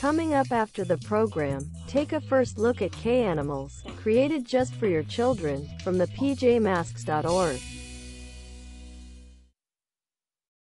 Coming up after the program, take a first look at Canimals, created just for your children, from the pjmasks.org.